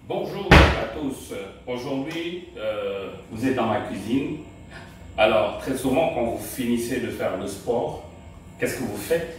Bonjour à tous. Aujourd'hui, vous êtes dans ma cuisine. Alors, très souvent, quand vous finissez de faire le sport, qu'est-ce que vous faites?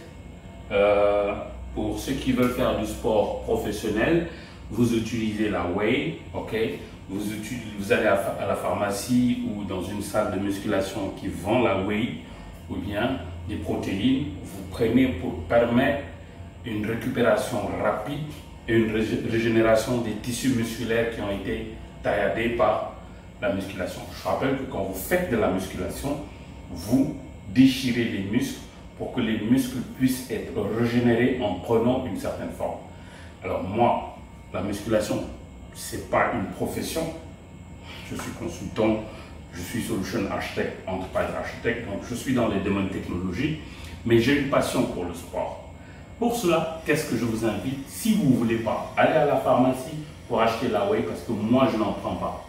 Pour ceux qui veulent faire du sport professionnel, vous utilisez la whey, ok? Vous allez à la pharmacie ou dans une salle de musculation qui vend la whey ou bien des protéines. Vous prenez pour permettre une récupération rapide et une régénération des tissus musculaires qui ont été tailladés par la musculation. Je rappelle que quand vous faites de la musculation, vous déchirez les muscles pour que les muscles puissent être régénérés en prenant une certaine forme. Alors moi, la musculation, c'est pas une profession. Je suis consultant, je suis solution architect, enterprise architect, donc je suis dans les domaines technologiques, mais j'ai une passion pour le sport. Pour cela, qu'est-ce que je vous invite? Si vous ne voulez pas aller à la pharmacie pour acheter la whey, parce que moi, je n'en prends pas.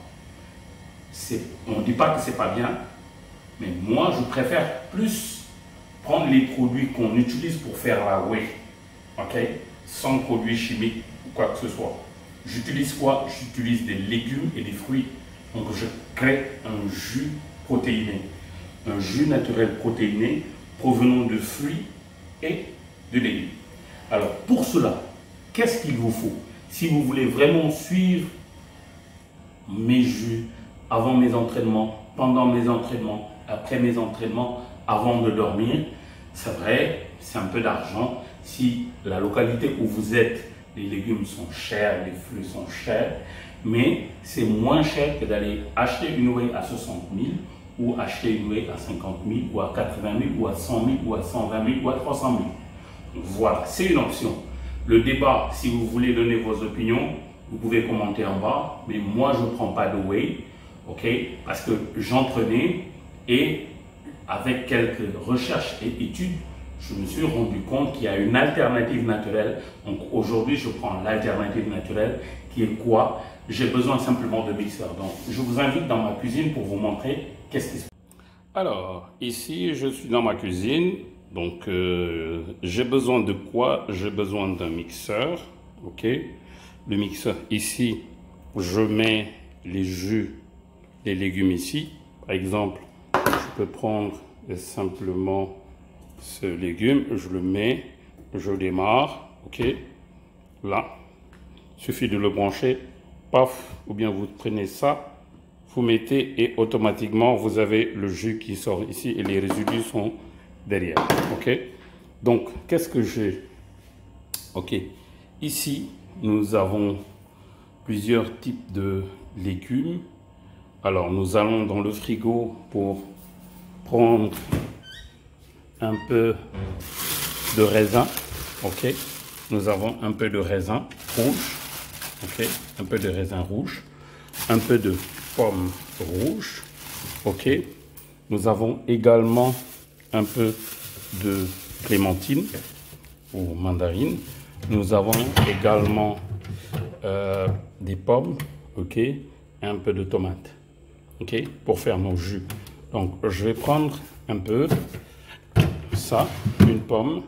On ne dit pas que ce n'est pas bien, mais moi, je préfère plus prendre les produits qu'on utilise pour faire la whey, ok? Sans produits chimiques ou quoi que ce soit. J'utilise quoi? J'utilise des légumes et des fruits. Donc, je crée un jus protéiné. Un jus naturel protéiné provenant de fruits et de légumes. Alors pour cela, qu'est-ce qu'il vous faut? Si vous voulez vraiment suivre mes jus avant mes entraînements, pendant mes entraînements, après mes entraînements, avant de dormir, c'est vrai, c'est un peu d'argent. Si la localité où vous êtes, les légumes sont chers, les fruits sont chers, mais c'est moins cher que d'aller acheter une whey à 60 000 ou acheter une whey à 50 000 ou à 80 000 ou à 100 000 ou à 120 000 ou à 300 000. Voilà, c'est une option. Le débat, si vous voulez donner vos opinions, vous pouvez commenter en bas, mais moi je ne prends pas de whey, ok? Parce que j'en prenais et avec quelques recherches et études, je me suis rendu compte qu'il y a une alternative naturelle. Donc aujourd'hui, je prends l'alternative naturelle qui est quoi? J'ai besoin simplement de mixeur. Donc je vous invite dans ma cuisine pour vous montrer qu'est-ce qui se passe. Alors, ici, je suis dans ma cuisine. Donc, j'ai besoin de quoi? J'ai besoin d'un mixeur, ok? Le mixeur, ici, je mets les jus des légumes ici. Par exemple, je peux prendre simplement ce légume, je le mets, je démarre, ok? Là, il suffit de le brancher, paf, ou bien vous prenez ça, vous mettez et automatiquement, vous avez le jus qui sort ici et les résidus sont derrière, ok? Donc, qu'est-ce que j'ai? Ok, ici, nous avons plusieurs types de légumes. Alors, nous allons dans le frigo pour prendre un peu de raisin, ok? Nous avons un peu de raisin rouge, ok? Un peu de raisin rouge, un peu de pommes rouges, ok? Nous avons également un peu de clémentine ou mandarine. Nous avons également des pommes, ok, et un peu de tomate, ok, pour faire nos jus. Donc, je vais prendre un peu ça, une pomme.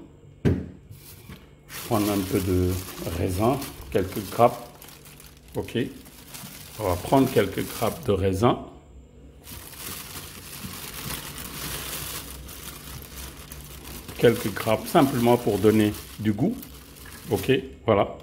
Je prends un peu de raisin, quelques grappes, ok. On va prendre quelques grappes de raisin. Quelques grappes simplement pour donner du goût, ok, voilà,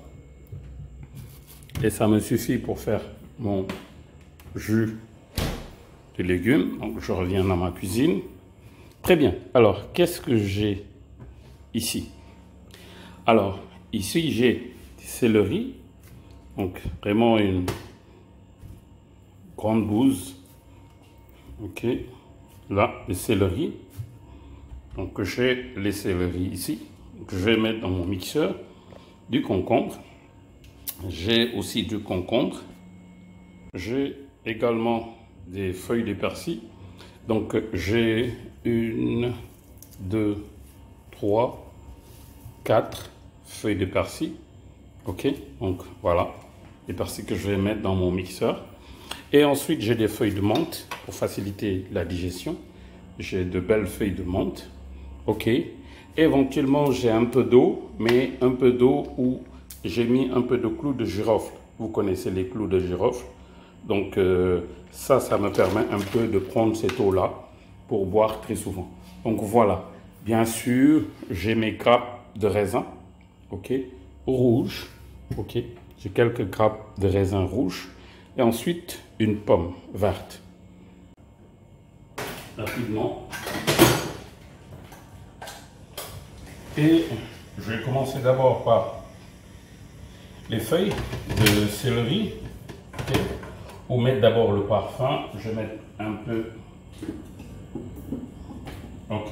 et ça me suffit pour faire mon jus de légumes. Donc je reviens dans ma cuisine. Très bien, alors qu'est-ce que j'ai ici? Alors ici j'ai du céleri, donc vraiment une grande bouse, ok, là le céleri. Donc j'ai les céleris ici, que je vais mettre dans mon mixeur, du concombre. J'ai aussi du concombre. J'ai également des feuilles de persil. Donc j'ai 1, 2, 3, 4 feuilles de persil. Ok, donc voilà, les persils que je vais mettre dans mon mixeur. Et ensuite j'ai des feuilles de menthe pour faciliter la digestion. J'ai de belles feuilles de menthe. Ok, éventuellement j'ai un peu d'eau, mais un peu d'eau où j'ai mis un peu de clou de girofle. Vous connaissez les clous de girofle. Donc ça me permet un peu de prendre cette eau-là pour boire très souvent. Donc voilà, bien sûr, j'ai mes grappes de raisin, ok, rouge, ok. J'ai quelques grappes de raisin rouge et ensuite une pomme verte. Rapidement. Et je vais commencer d'abord par les feuilles de céleri. Okay. Pour mettre d'abord le parfum, je vais mettre un peu. Ok.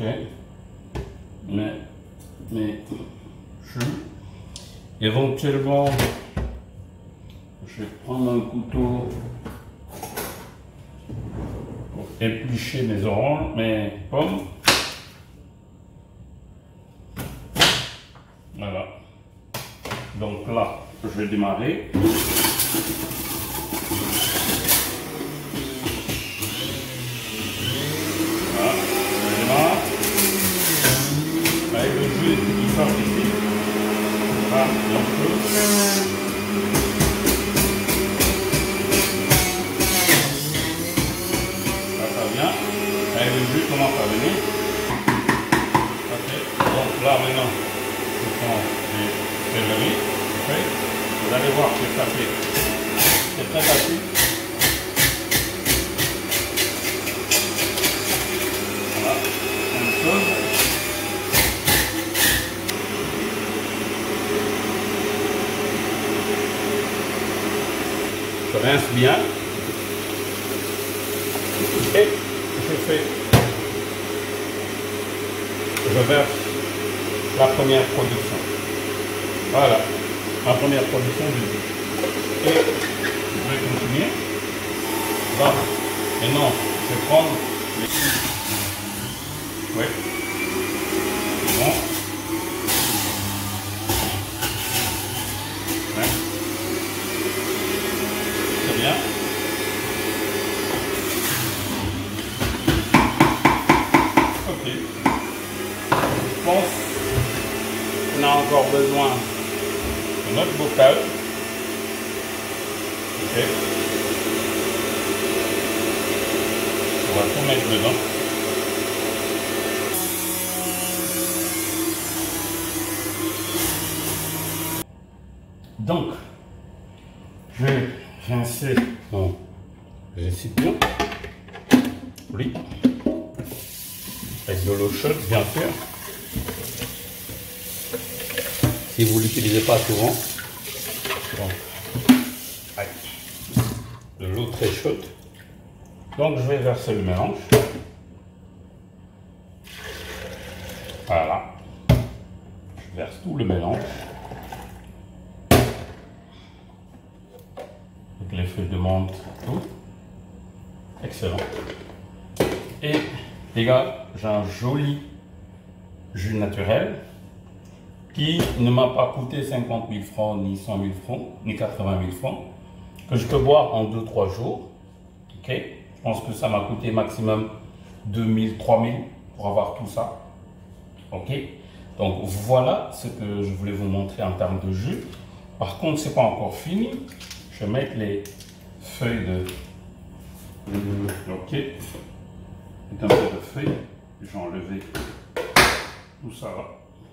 Mais éventuellement, je vais prendre un couteau pour éplucher mes oranges, mes pommes. Voilà. Donc là, je vais démarrer. Voilà, je démarre. Avec le jus qui sort ici. Voilà, un peu. Là, ça vient. Avec le jus commence à venir. Ok. Donc là, maintenant, je prends les céleri. Okay. Vous allez voir que ça fait. C'est très facile. Voilà. Même chose. Je rince bien et je verse la première production. Voilà, ma première production du jus. Et je vais continuer. Voilà. Maintenant, je vais prendre les. Oui. C'est bon. Ouais. C'est bien. Ok. Je pense qu'on a encore besoin de notre bocal. Ok. On va tout mettre dedans. Donc, je vais rincer mon récipient. Oui. Avec de l'eau chaude, bien sûr. Si vous ne l'utilisez pas souvent. Donc, avec de l'eau très chaude. Donc, je vais verser le mélange. Voilà. Je verse tout le mélange. Avec les feuilles de menthe, tout. Excellent. Et les gars, j'ai un joli jus naturel qui ne m'a pas coûté 50 000 francs, ni 100 000 francs, ni 80 000 francs, que je peux boire en 2-3 jours. Ok, je pense que ça m'a coûté maximum 2 000, 3 000 pour avoir tout ça. Ok, donc voilà ce que je voulais vous montrer en termes de jus. Par contre, c'est pas encore fini. Je vais mettre les feuilles de. Ok, un peu de feuilles. Je vais enlever tout ça là.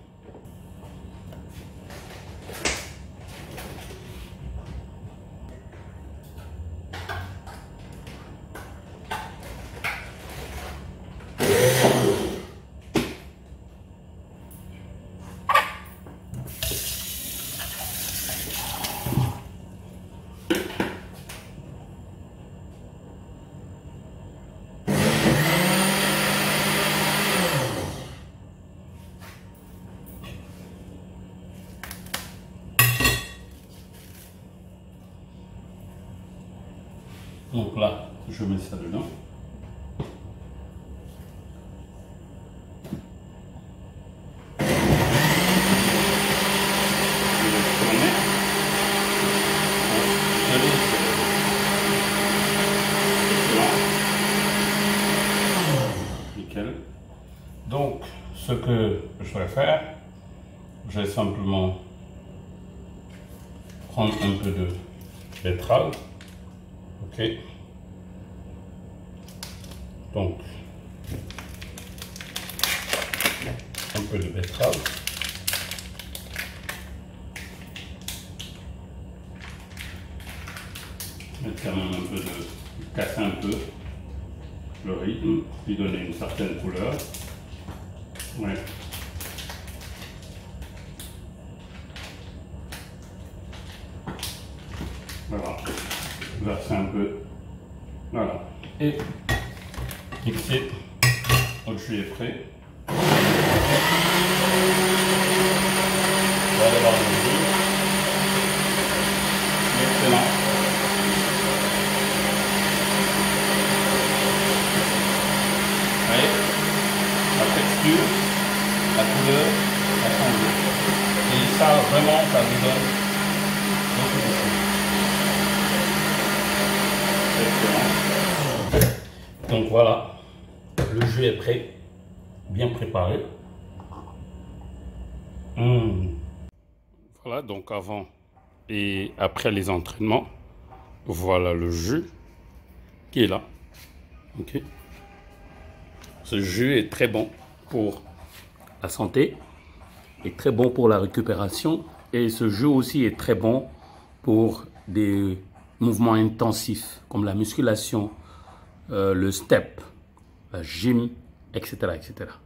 Donc là, je mets ça dedans. Nickel. Donc, ce que je vais faire, je vais simplement prendre un peu de betterave. Ok. Donc, un peu de betterave. Mettre quand même un peu de casser un peu le rythme, lui donner une certaine couleur. Ouais. Voilà. Verser un peu. Voilà. Et mixer. Notre jus est prêt. Vous allez voir le jus. Excellent. Vous voyez, la texture, la couleur, ça change. Et ça, vraiment, ça vous donne beaucoup de choses. Excellent. Donc voilà, le jus est prêt, bien préparé. Voilà, donc avant et après les entraînements, voilà le jus qui est là. Ok. Ce jus est très bon pour la santé, est très bon pour la récupération et ce jus aussi est très bon pour des mouvements intensifs comme la musculation, le step, la gym, etc., etc.